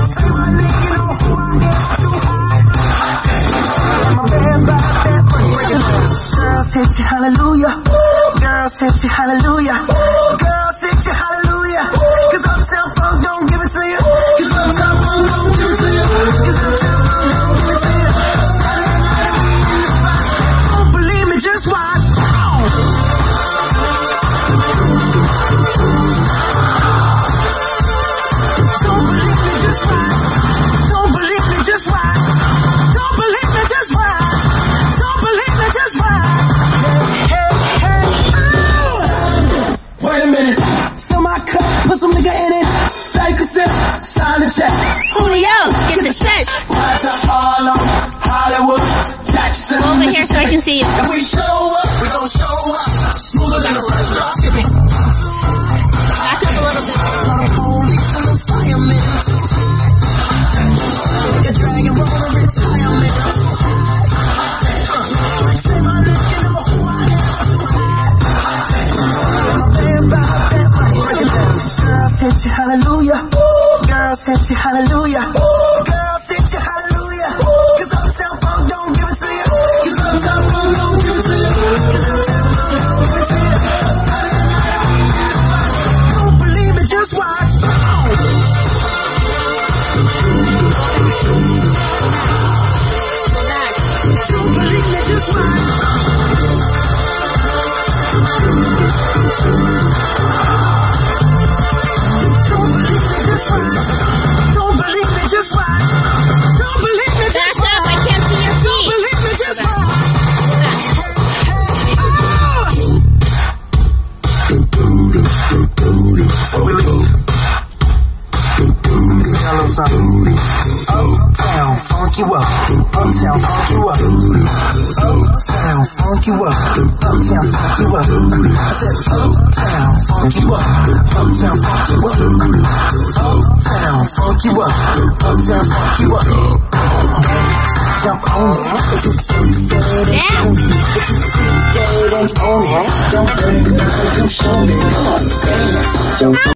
Say my name, you know who I am. Too high. I'm a bad about that. Break it down. Girls hit you, hallelujah. Girls hit you, hallelujah. Girls hit you, hallelujah. Cause Uptown Funk don't give it to you. Cause Uptown Funk don't give it to you. Cause Uptown Funk don't give it to you. Saturday night and we in the spot. Don't believe me, just watch. Don't believe me, just watch. Don't believe me, just watch. Don't believe me, just watch. Don't believe me, just watch. Hey, hey, hey. Wait a minute. Fill my cup, put some nigga in it. Take a sip, sign the check. Julio, get the stretch. Right to Harlem, Hollywood, Jackson, Over here so I can see you. If we show up, we gon' show up. Smoother than a fresh drop. Skip me. Back up a little bit. All the police and the firemen. Like a dragon roll to retirement. Say my name, you know who I am. I'm a band about that money. Break it down. Girls hit you, hallelujah. Girls hit you, hallelujah. Girls hit you, hallelujah. Cause Uptown Funk don't give it to you. Cause Uptown Funk don't give it to you. Cause Uptown Funk don't give it to you. Saturday night and we in the spot. Don't believe me, just watch. Don't believe me, just watch. Don't believe me, just watch. Don't believe me, just watch. Don't believe me, just watch. Back up, I can't see your feet. Don't believe me, just watch. Uptown, funk you up. Uptown, funk you up. Uptown, funk you up. Uptown, funk you up. I said Uptown, funk you up. Uptown, funk you up. Uptown, funk you up. Uptown, funk you up. Jump on it. If it's sunset and on it. If you see dead and on it. Don't think about it, come show me. Come on, dance.